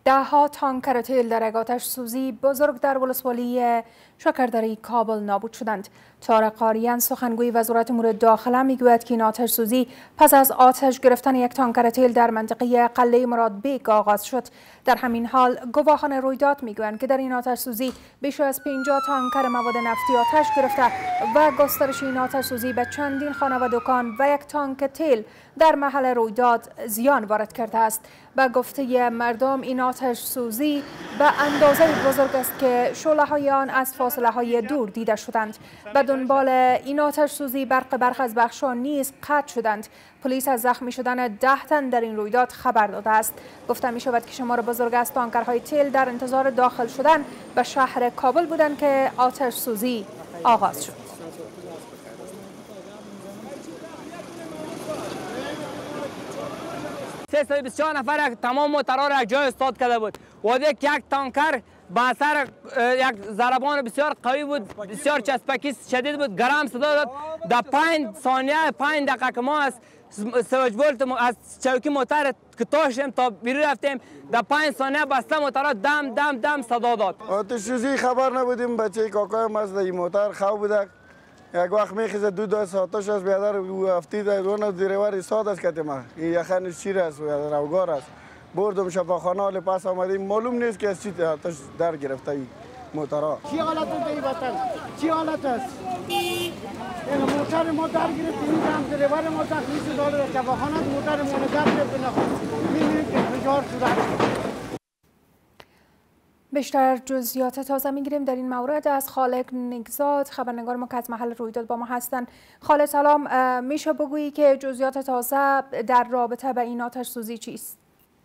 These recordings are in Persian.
ده‌ها تانکر تیل در یک آتش سوزی بزرگ در ولسوالی شکردره کابل نابود شدند. طارق قاریان سخنگوی وزارت امور داخله میگوید که این آتش سوزی پس از آتش گرفتن یک تانکر تیل در منطقه قلعه مراد بیگ آغاز شد. در همین حال گواهان رویداد میگویند که در این آتش سوزی بیش از 50 تانکر مواد نفتی آتش گرفته و گسترش این آتش سوزی به چندین خانه و دکان و یک تانک تیل در محل رویداد زیان وارد کرده است. به گفته مردم این آتش سوزی به اندازه بزرگ است که شعله‌های آن از فاصله‌های دور دیده شدند. به دنبال این آتش سوزی برخی از بخش‌ها نیز قطع شدند. پلیس از زخمی شدن 10 تن در این رویداد خبر داده است. گفته می شود که شمار بزرگ از تانکرهای تیل در انتظار داخل شدن به شهر کابل بودند که آتش سوزی آغاز شد. بسیار نفر تمام موترها را یک جای استاد کرده بود و یک تانکر با اثر یک ضربان بسیار قوی بود، بسیار چسبکی شدید بود، گرم صدا داد. در 5 ثانیه 5 دقیقه که ما از سویچ بولت از چوکی موتر که تاشتیم تا بیرون رفتیم، در 5 ثانیه بسته موتر دم دم دم صدا داد. آتش سوزی خبر نبودیم. بچه کاکایم از این موتر خواب بوده، یک وقت میخیزه دو دست آتش از بیادر او افتید اون دریور ساد است که ما این یخن شیر است و روگار است. بردم شفاخانه حال پس آمدیم، معلوم نیست که از چی آتش در گرفته این موترها. چی حالت است این وطن؟ چی حالت است؟ این موتر ما در گرفت، این هم دریور ما تخلیص داده در شفاخانه موتر ما در گرفت می‌بینیم که انفجار شده. بیشتر جزئیات تازه میگیریم در این مورد از خالق نگزاد، خبرنگار ما که از محل رویداد با ما هستند. خالق سلام، میشه بگویی که جزئیات تازه در رابطه به این آتش سوزی چیست؟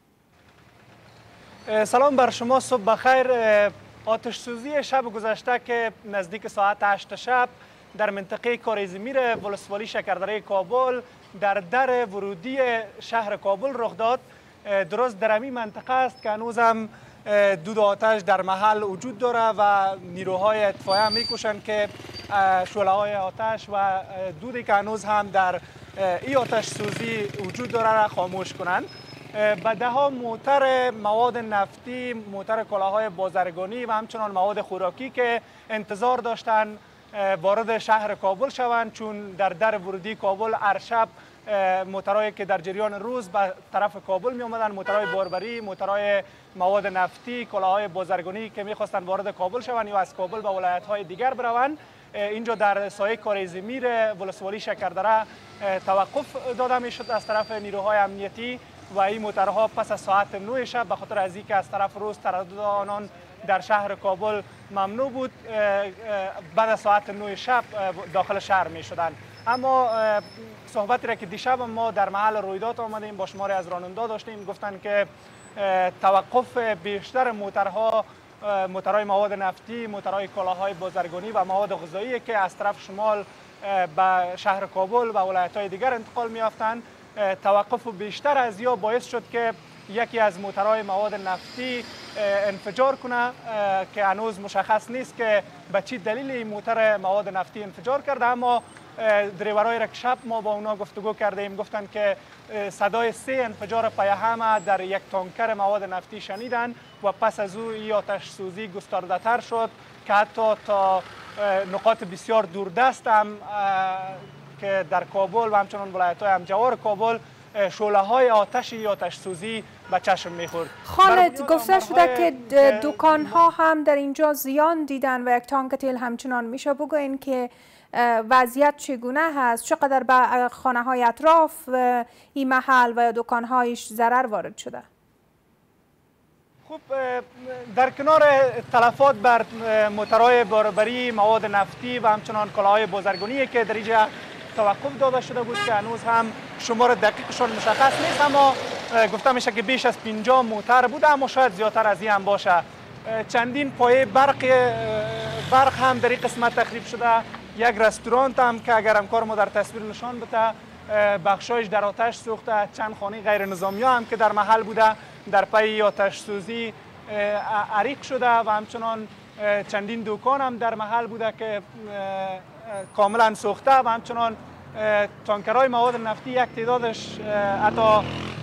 سلام بر شما، صبح بخیر. آتش سوزی شب گذشته که نزدیک ساعت 8 شب در منطقه کاریزمیر ولسوالی شکردره کابل در در ورودی شهر کابل رخ داد. درست در همین منطقه است که هنوز هم دود آتش در محل وجود داره و نیروهای اطفائیه میکوشند که شعله‌های آتش و دودی که هنوز هم در این آتش سوزی وجود داره را خاموش کنند. به ده‌ها موتر مواد نفتی، موتر کالاهای بازرگانی و همچنان مواد خوراکی که انتظار داشتند وارد شهر کابل شوند، چون در ورودی کابل هر شب موترهایی که در جریان روز به طرف کابل می آمدن، موترهای باربری، موترهای مواد نفتی، کالاهای بازرگانی که میخواستند وارد کابل شوند یا از کابل به ولایت‌های دیگر بروند، اینجا در سایه کاریزمیر ولسوالی شکردره توقف داده میشد از طرف نیروهای امنیتی و این موترها پس از ساعت 9 شب به خاطر از اینکه از طرف روز تردد آنان در شهر کابل ممنوع بود، بعد از ساعت 9 شب داخل شهر می شدند. اما صحبتی را که دیشب ما در محل رویداد آمدیم با شماری از راننده داشتیم، گفتند که توقف بیشتر موترهای مواد نفتی، موترهای کالاهای بازرگانی و مواد غذایی که از طرف شمال به شهر کابل و ولایت‌های دیگر انتقال می‌یافتند، توقف بیشتر از یا باعث شد که یکی از موترهای مواد نفتی انفجار کنه که هنوز مشخص نیست که به چه دلیل این موتر مواد نفتی انفجار کرده. اما دریورای را که شب ما با اونا گفتگو کردیم گفتند که صدای 3 انفجار پیهم در یک تانکر مواد نفتی شنیدند و پس از او این آتش سوزی گسترده تر شد که حتی تا نقاط بسیار دوردست هم که در کابل و همچنان ولایت‌های همجوار کابل شعله‌های آتش سوزی به چشم می‌خورد. خالد، گفته شده که دکان‌ها هم در اینجا زیان دیدن و یک تانک تیل همچنان. میشه بگوین که وضعیت چگونه هست؟ چقدر به خانه‌های اطراف این محل و دکان‌هایش ضرر وارد شده؟ خب در کنار تلفات بر موترهای باربری، مواد نفتی و همچنان کالاهای بازرگانی که در اینجا توقف داده شده بود که هنوز هم شمار دقیقشان مشخص نیست، اما گفته میشه که بیش از 50 موتر بوده، اما شاید زیادتر از این هم باشه. چندین پایه برق هم در این قسمت تخریب شده. یک رستوران هم که اگر همکار ما در تصویر نشان بده بخشایش در آتش سوخته. چند خانه غیر نظامی هم که در محل بوده در پی آتش سوزی عریق شده و همچنان چندین دکان هم در محل بوده که کاملا سوخته و همچنان تانکرهای مواد نفتی یک تعدادش حتی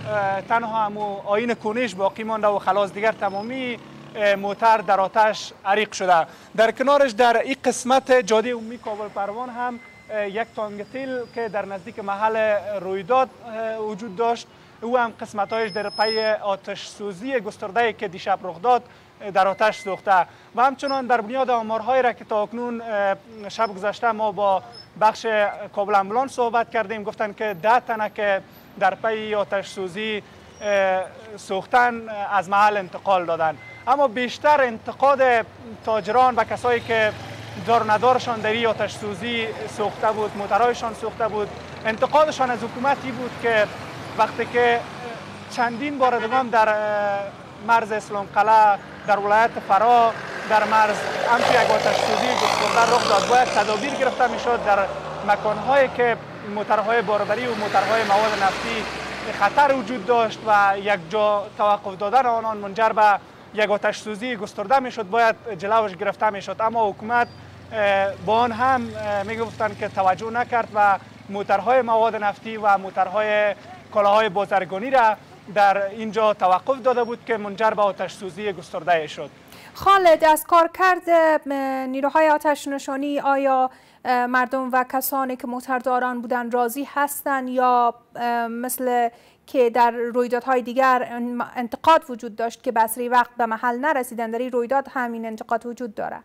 تنها همو آیین کنش باقی مانده و خلاص دیگر تمامی موتر در آتش عریق شده. در کنارش در این قسمت جاده عمومی کابل پروان هم یک تانک تیل که در نزدیک محل رویداد وجود داشت، او هم قسمتایش در پی آتش سوزی گسترده که دیشب رخ داد در آتش سوخته. و همچنان در بنیاد آمارهایی را که تا اکنون شب گذشته ما با بخش کابل امبولانس صحبت کردیم، گفتن که 10 تنه که در پی آتش سوزی سوختن از محل انتقال دادن. اما بیشتر انتقاد تاجران و کسایی که دار ندارشان در این آتش سوزی سوخته بود، موترهایشان سوخته بود، انتقادشان از حکومتی بود که وقتی که چندین بار دیگه در مرز اسلام قلعه در ولایت فرا در مرز همچون یک آتش سوزی گسترده رخ داد، باید تدابیر گرفته میشد در مکانهایی که موترهای باربری و موترهای مواد نفتی خطر وجود داشت و یک جا توقف دادن آنان منجر به یک آتش سوزی گسترده میشد، باید جلوش گرفته میشد. اما حکومت با آن هم میگفتند که توجه نکرد و موترهای مواد نفتی و موترهای کالاهای بازرگانی را در اینجا توقف داده بود که منجر به آتش سوزی گسترده شد. خالد، از کارکرد نیروهای آتش نشانی آیا مردم و کسانی که موترداران بودند راضی هستند یا مثل که در رویدادهای دیگر انتقاد وجود داشت که بسری وقت به محل نرسیدن، در این رویداد همین انتقاد وجود داره؟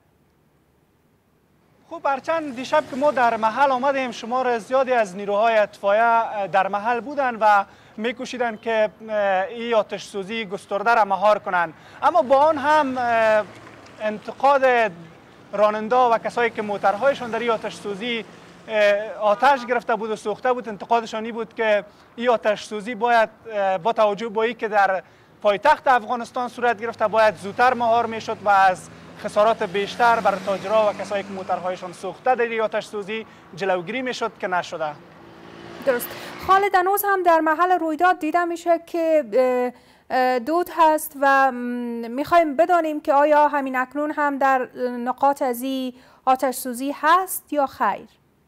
خب هرچند دیشب که ما در محل آمدیم شمار زیادی از نیروهای اطفایه در محل بودند و میکوشیدن که این آتش سوزی گسترده را مهار کنند، اما با آن هم انتقاد راننده و کسایی که موترهایشان در این آتش سوزی آتش گرفته بود و سوخته بود، انتقادشان این بود که این آتش سوزی باید با توجه به اینکه در پایتخت افغانستان صورت گرفته باید زودتر مهار میشد و از خسارات بیشتر بر تاجرها و کسایی که موترهایشان سوخته در این آتش سوزی جلوگیری میشد که نشده. درست. خالد، هنوز هم در محل رویداد دیده میشه که دود هست و میخوایم بدانیم که آیا همین اکنون هم در نقاط از این آتش سوزی هست یا خیر؟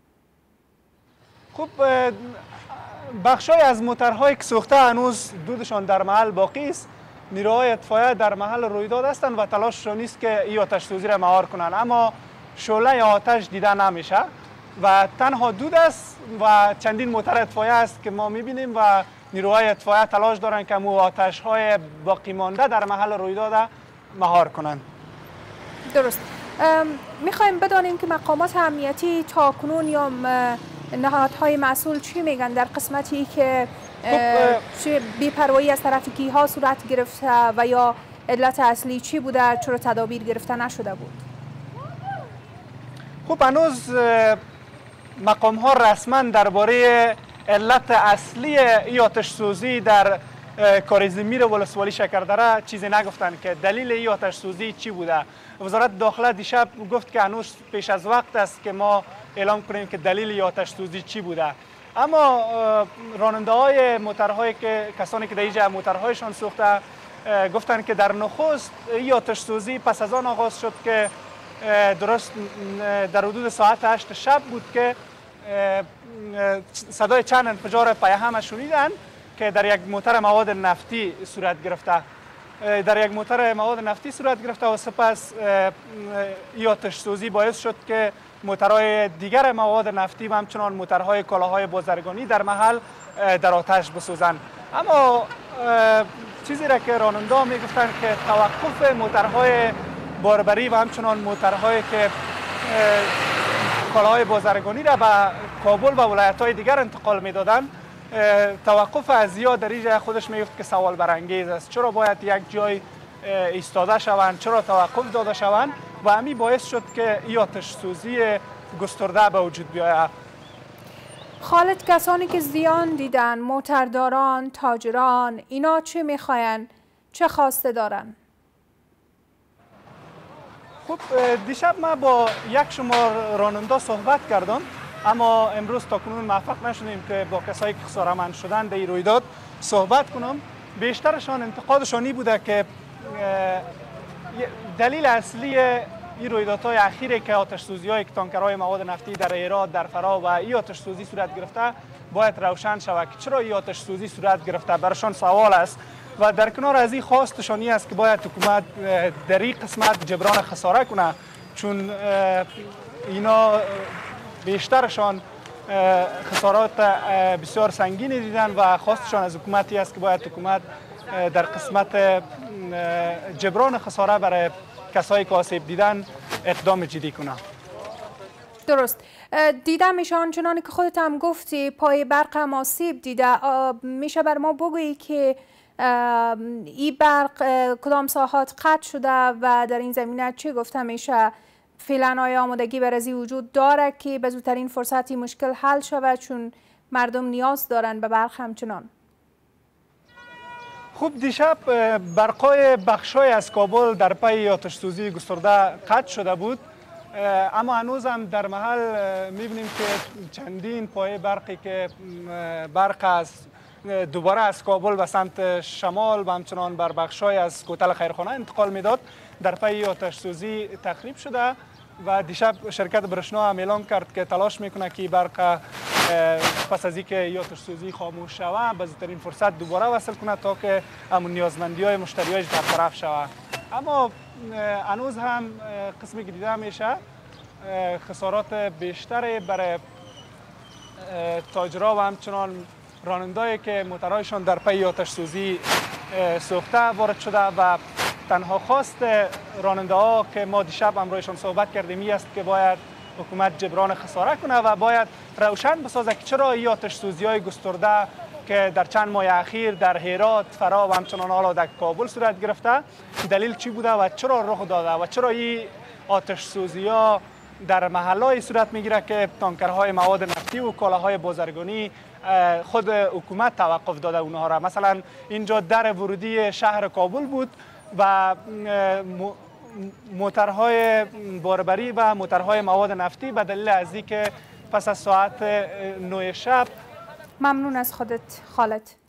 خب بخشای از موترهایی که سوخته هنوز دودشان در محل باقی است. نیروهای اطفایه در محل رویداد هستند و تلاششان نیست که این آتش سوزی را مهار کنند، اما شعله آتش دیده نمیشه و تنها دود است و چندین موتر اطفایه است که ما میبینیم و نیروهای اطفایه تلاش دارند که مو آتش های باقی مانده در محل رویداد مهار کنند. درست. میخوایم بدانیم که مقامات امنیتی تا کنون یا نهادهای مسئول چی میگن در قسمتی که بی‌پروایی از طرف کیها صورت گرفته و یا علت اصلی چی بوده، چرا تدابیر گرفته نشده بود؟ خب هنوز مقام ها رسما درباره علت اصلی این آتش سوزی در کاریزمیر ولسوالی شکردره چیزی نگفتن که دلیل این آتش سوزی چی بوده. وزارت داخله دیشب گفت که هنوز پیش از وقت است که ما اعلام کنیم که دلیل این آتش سوزی چی بوده. اما راننده های موترهایی که کسانی که در اینجا موترهایشان سوخته گفتن که در نخست این آتش سوزی پس از آن آغاز شد که درست در حدود ساعت 8 شب بود که صدای چند انفجار پیهم شنیدن که در یک موتر مواد نفتی صورت گرفته. در یک موتر مواد نفتی صورت گرفته و سپس این آتش سوزی باعث شد که موترهای دیگر مواد نفتی و همچنان موترهای کالاهای بازرگانی در محل در آتش بسوزند. اما چیزی را که راننده میگفتن که توقف موترهای باربری و همچنان موترهایی که کالاهای بازرگانی را به کابل و ولایت‌های دیگر انتقال میدادند، توقف از یا در اینجا خودش میگفت که سوال برانگیز است. چرا باید یک جای ایستاده شوند، چرا توقف داده شوند و همین باعث شد که این آتش سوزی گسترده به وجود بیاید. خالد، کسانی که زیان دیدن، موترداران، تاجران، اینا چه میخواین؟ چه خواسته دارن؟ خب دیشب ما با یک شمار راننده صحبت کردم، اما امروز تا کنون موفق نشدیم که با کسایی که خساره‌مند شدن در این رویداد صحبت کنم. بیشترشان انتقادشان این بوده که دلیل اصلی این رویدادهای اخیره که آتش سوزی‌های تانکرهای مواد نفتی در هرات، در فرا و این آتش سوزی صورت گرفته باید روشن شود که چرا این آتش سوزی صورت گرفته. برشان سوال است و در کنار از این خواستشانی است که باید حکومت در این قسمت جبران خساره کنه، چون اینا بیشترشان خسارات بسیار سنگینی دیدن و خواستشان از حکومتی است که باید حکومت در قسمت جبران خساره برای کسایی که آسیب دیدن اقدام جدی کنه. درست. دیدم ایشان چنانی که خودت هم گفتی پای برق هم آسیب دیده. میشه بر ما بگویی که این برق کدام ساحات قطع شده و در این زمینه چی گفته میشه؟ فعلا آیا آمادگی برای وجود داره که به زودترین فرصتی مشکل حل شود، چون مردم نیاز دارن به برق همچنان؟ خوب، دیشب برقای بخشای از کابل در پی آتش سوزی گسترده قطع شده بود، اما هنوز هم در محل میبینیم که چندین پایه برقی که برق از دوباره از کابل به سمت شمال و همچنان بر بخشای از کوتل خیرخانه انتقال میداد در پی آتش سوزی تخریب شده و دیشب شرکت برشنا هم اعلام کرد که تلاش میکنه که برق پس از اینکه آتش سوزی خاموش شود به زودترین فرصت دوباره وصل کنه تا که همون نیازمندی های مشتریاش برطرف شود. اما هنوز هم قسمی که دیده میشه خسارات بیشتری برای تاجرها و همچنان رانندهایی که موترهایشان در پی آتش سوزی سوخته وارد شده و تنها خواست راننده ها که ما دیشب همراهشان صحبت کردیم این است که باید حکومت جبران خساره کنه و باید روشن بسازه که چرا این آتش سوزی های گسترده که در چند ماه اخیر در هرات، فرا و همچنان حالا در کابل صورت گرفته دلیل چی بوده و چرا رخ داده و چرا این آتش سوزی ها در محلهایی صورت میگیره که تانکرهای مواد نفتی و کالاهای بازرگانی خود حکومت توقف داده اونها را. مثلا اینجا در ورودی شهر کابل بود و موترهای باربری و موترهای مواد نفتی به دلیل از اینکه پس از ساعت 9 شب. ممنون از خودت خالد.